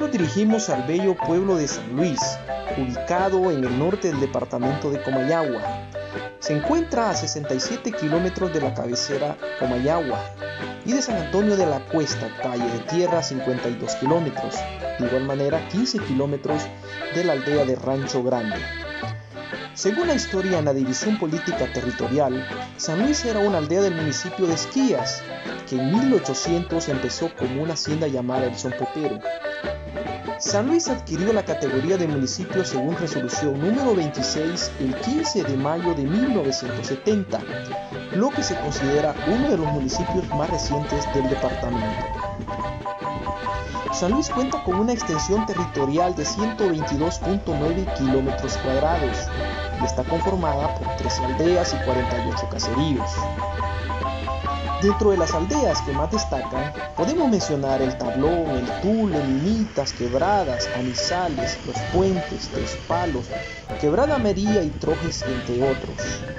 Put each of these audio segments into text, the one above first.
nos dirigimos al bello pueblo de San Luis, ubicado en el norte del departamento de Comayagua. Se encuentra a 67 kilómetros de la cabecera Comayagua y de San Antonio de la Cuesta, calle de tierra, 52 kilómetros. De igual manera, 15 kilómetros de la aldea de Rancho Grande. Según la historia en la división política territorial, San Luis era una aldea del municipio de Esquías, que en 1800 empezó como una hacienda llamada El Sompopero. San Luis adquirió la categoría de municipio según resolución número 26 el 15 de mayo de 1970, lo que se considera uno de los municipios más recientes del departamento. San Luis cuenta con una extensión territorial de 122.9 kilómetros cuadrados y está conformada por 13 aldeas y 48 caseríos. Dentro de las aldeas que más destacan, podemos mencionar El Tablón, El Tule, Minitas, Quebradas, Anizales, Los Puentes, Tres Palos, Quebrada María y Trojes, entre otros.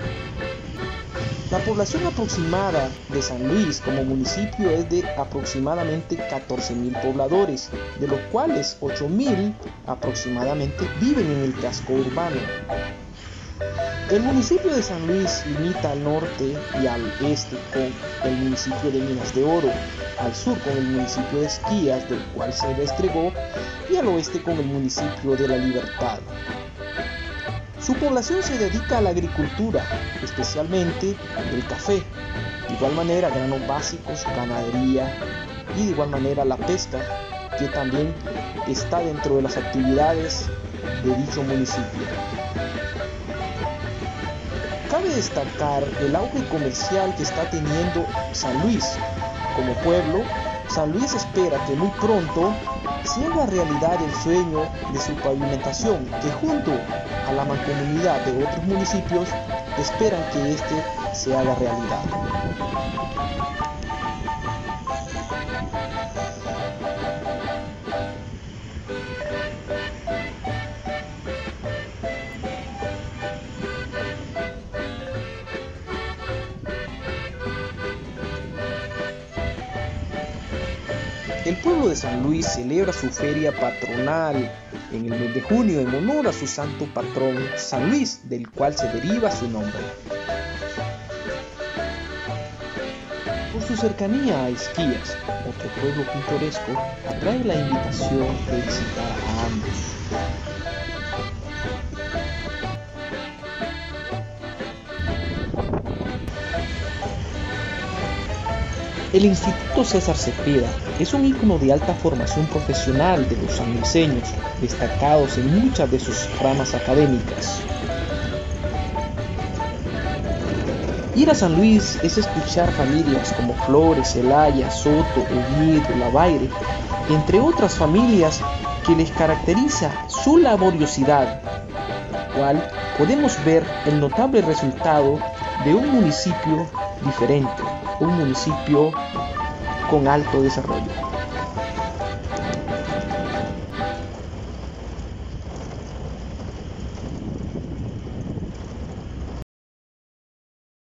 La población aproximada de San Luis como municipio es de aproximadamente 14.000 pobladores, de los cuales 8.000 aproximadamente viven en el casco urbano. El municipio de San Luis limita al norte y al este con el municipio de Minas de Oro, al sur con el municipio de Esquías, del cual se desplegó, y al oeste con el municipio de La Libertad. Su población se dedica a la agricultura, especialmente el café, de igual manera granos básicos, ganadería y de igual manera la pesca, que también está dentro de las actividades de dicho municipio. Cabe destacar el auge comercial que está teniendo San Luis. Como pueblo, San Luis espera que muy pronto se haga realidad el sueño de su pavimentación, que junto a la mancomunidad de otros municipios esperan que este se haga realidad. El pueblo de San Luis celebra su feria patronal en el mes de junio en honor a su santo patrón San Luis, del cual se deriva su nombre. Por su cercanía a Esquías, otro pueblo pintoresco, atrae la invitación de visitar a ambos. El Instituto César Cepeda es un ícono de alta formación profesional de los sanluiseños, destacados en muchas de sus ramas académicas. Ir a San Luis es escuchar familias como Flores, Celaya, Soto, Oviedo, Lavaire, entre otras familias que les caracteriza su laboriosidad, cual podemos ver el notable resultado de un municipio diferente, un municipio con alto desarrollo.